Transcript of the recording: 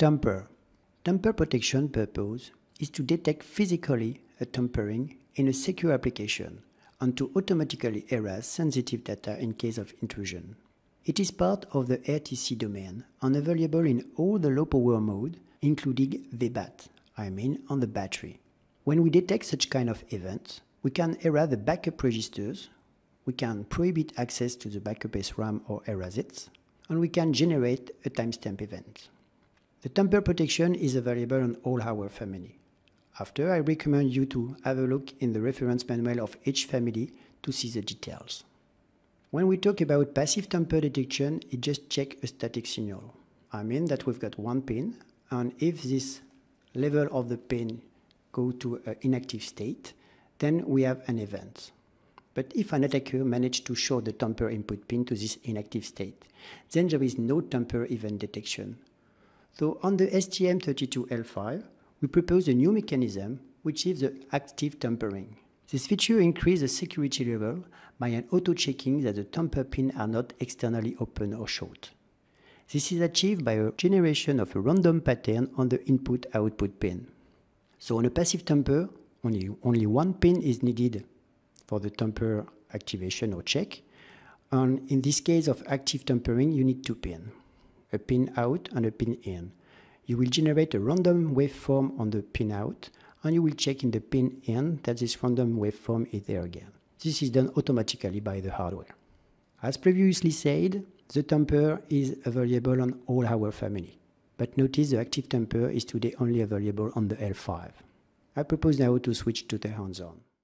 Tamper. Tamper protection purpose is to detect physically a tampering in a secure application and to automatically erase sensitive data in case of intrusion. It is part of the RTC domain and available in all the low power mode, including VBAT, on the battery. When we detect such kind of events, we can erase the backup registers, we can prohibit access to the backup SRAM or erase it, and we can generate a timestamp event. The tamper protection is available on all our family. After, I recommend you to have a look in the reference manual of each family to see the details. When we talk about passive tamper detection, it just checks a static signal. That we've got one pin, and if this level of the pin go to an inactive state, then we have an event. But if an attacker managed to show the tamper input pin to this inactive state, then there is no tamper event detection. So on the STM32L5, we propose a new mechanism, which is the active tampering. This feature increases the security level by an auto-checking that the tamper pins are not externally open or short. This is achieved by a generation of a random pattern on the input-output pin. So on a passive tamper, only one pin is needed for the tamper activation or check. And in this case of active tampering, you need two pins, a pin out and a pin in. You will generate a random waveform on the pin out, and you will check in the pin in that this random waveform is there again. This is done automatically by the hardware. As previously said, the tamper is available on all our family. But notice the active tamper is today only available on the L5. I propose now to switch to the hands-on.